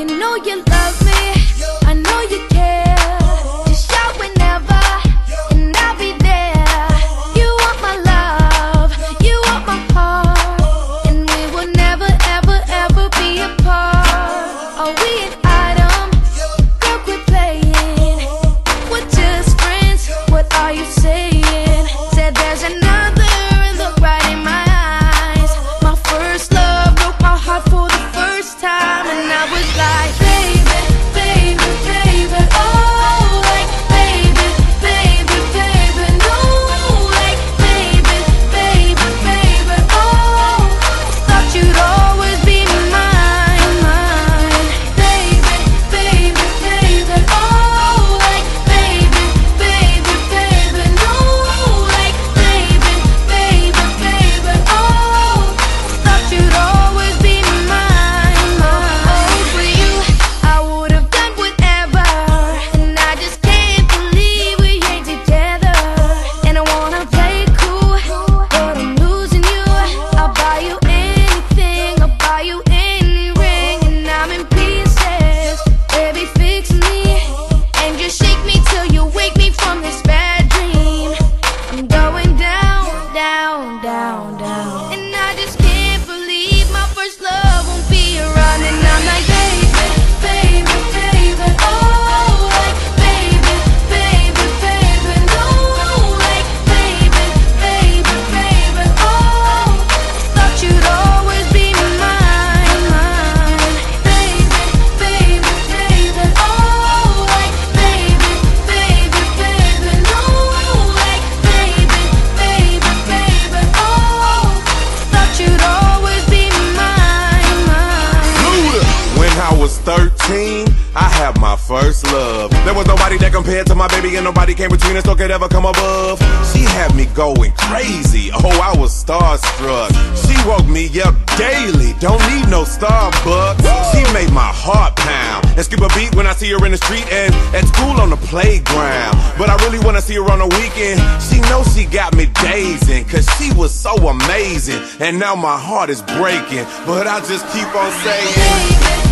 You know you love me, I know you care. Just shout whenever, and I'll be there. You want my love, you want my heart, and we will never, ever, ever be apart. Are we an item? Girl, quit playing. We're just friends, what are you saying? Said there's another, look right in my eyes. My first love broke my heart for the first time, and I was like, baby, baby, baby, oh, like, baby, baby, baby, no, like, baby, baby, baby, oh, thought you'd always be mine, mine, baby, baby, baby, oh, like, baby, baby, baby, no, like, baby, baby, baby, oh, thought you'd always be mine, mine. For you, I would've done whatever, and I just can't believe we ain't together. And I wanna play cool, but I'm losing you. I'll buy you anything, I'll buy you any ring, and I'm in pieces. Baby, fix me, and just shake me till you wake me from this bad dream. I'm going down, down, down, down, and I just can't believe my first love won't be around. And I'm like, baby, baby, baby, oh, like, baby, baby, baby, no, like, baby, baby, baby, oh, thought you'd always be mine, mine, baby, baby, baby, oh, like, baby, baby, baby, no, like, baby, baby, baby, oh, thought you'd always be mine, mine. When I was 13, I had my first love. There was nobody that compared to my baby, and nobody came between us or could ever come above. She had me going crazy, oh, I was starstruck. She woke me up daily, don't need no Starbucks. She made my heart pound and skip a beat when I see her in the street and at school on the playground. But I really wanna see her on the weekend. She knows she got me dazing, cause she was so amazing. And now my heart is breaking, but I just keep on saying, Baby,